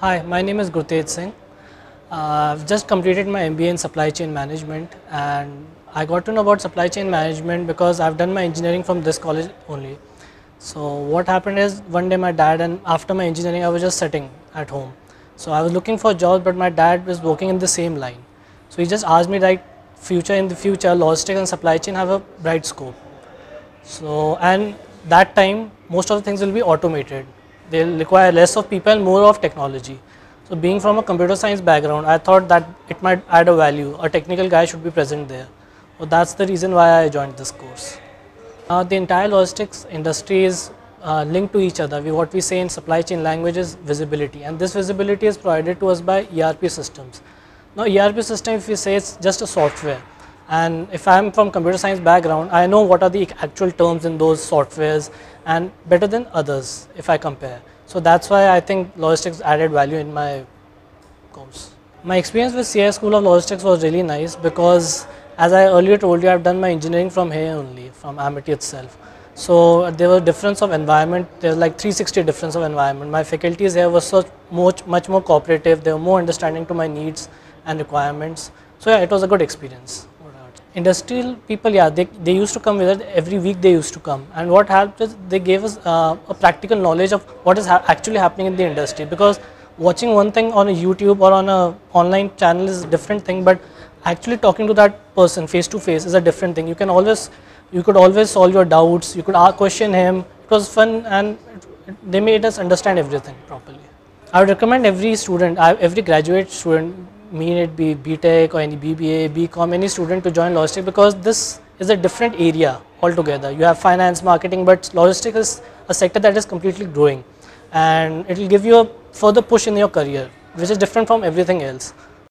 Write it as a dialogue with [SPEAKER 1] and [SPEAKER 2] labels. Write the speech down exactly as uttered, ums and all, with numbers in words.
[SPEAKER 1] Hi, my name is Gurtej Singh. Uh, I've just completed my M B A in supply chain management, and I got to know about supply chain management because I've done my engineering from this college only. So what happened is one day my dad, and after my engineering I was just sitting at home. So I was looking for jobs, but my dad was working in the same line. So he just asked me like future in the future logistics and supply chain have a bright scope. So and that time most of the things will be automated. They'll require less of people, more of technology. So being from a computer science background, I thought that it might add a value. A technical guy should be present there. So that's the reason why I joined this course. Uh, the entire logistics industry is uh, linked to each other. We, what we say in supply chain language is visibility, and this visibility is provided to us by E R P systems. Now E R P system, if we say, it's just a software, and if I am from computer science background, I know what are the actual terms in those softwares and better than others if I compare. So that's why I think logistics added value in my course. My experience with C I I School of Logistics was really nice because, as I earlier told you, I've done my engineering from here only, from Amity itself. So there was difference of environment. There's like three sixty difference of environment. My faculties here were so much much more cooperative. They were more understanding to my needs and requirements. So yeah, it was a good experience. Industrial people, yeah, they, they used to come with it. Every week they used to come, and what helped is they gave us uh, a practical knowledge of what is ha actually happening in the industry, because watching one thing on a YouTube or on a online channel is a different thing, but actually talking to that person face to face is a different thing. You can always, you could always solve your doubts, you could question him. It was fun, and it, they made us understand everything properly. I would recommend every student, every graduate student, mean it be B Tech or any B B A, B Com, any student to join logistics, because this is a different area altogether. You have finance, marketing, but logistics is a sector that is completely growing, and it will give you a further push in your career, which is different from everything else.